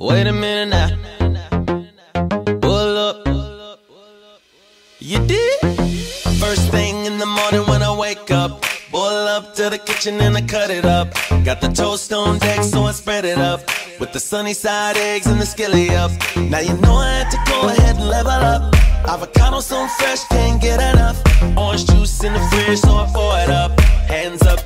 Wait a minute now. Pull up. You did? First thing in the morning when I wake up, boil up to the kitchen and I cut it up. Got the toast on deck so I spread it up, with the sunny side eggs and the skilly up. Now you know I had to go ahead and level up. Avocado so fresh, can't get enough. Orange juice in the fridge so I pour it up. Hands up